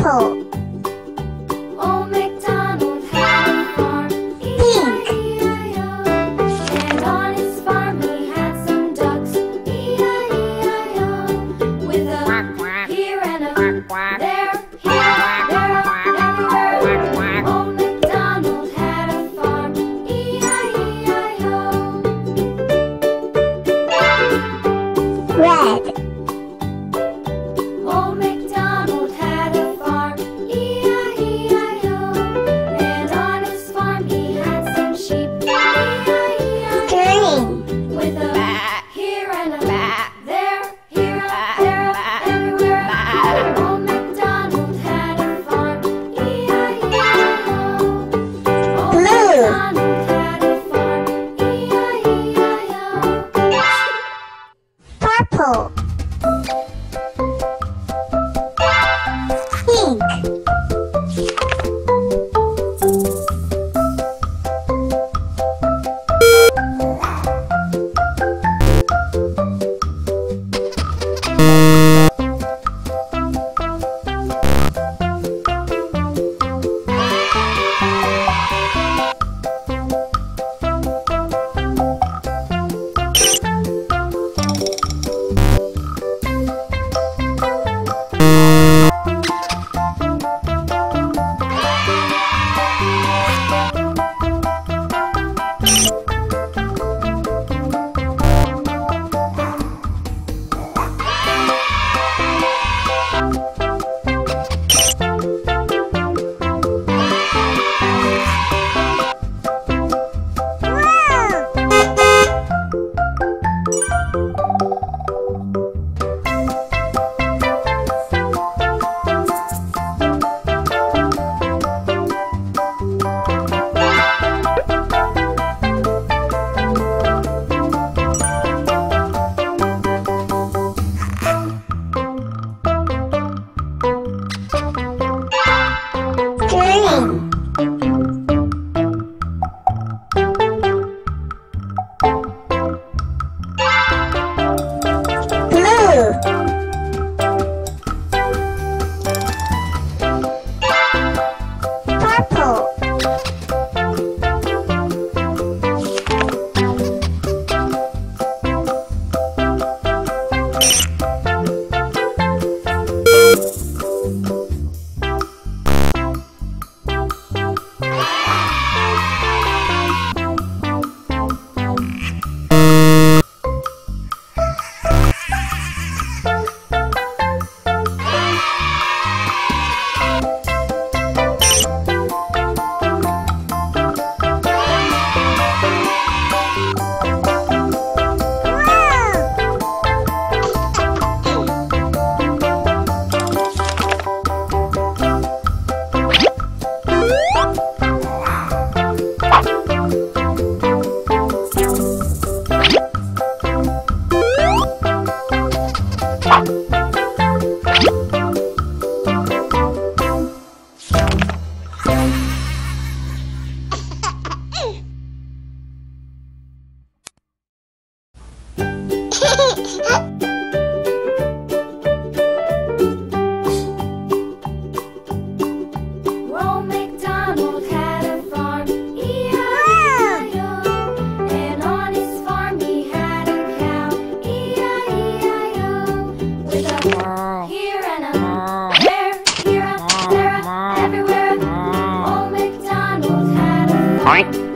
Purple. Old MacDonald had a farm, E-I-E-I-O. And on his farm he had some ducks, E-I-E-I-O. With a here and a there, everywhere. Old MacDonald had a farm, E-I-E-I-O. Red. Old MacDonald had a farm, E-I-E-I-O. And on his farm he had some sheep, E-I-E-I-O. Green. With a here and a there, everywhere. Old MacDonald had a farm, E-I-E-I-O. Old Blue. MacDonald had a farm, E-I-E-I-O. Purple. Pink. Green. Blue. Purple. Old MacDonald had a farm, E-I-E-I-O. And on his farm he had a cow, E-I-E-I-O. With a here and a there, everywhere. Old MacDonald had a farm.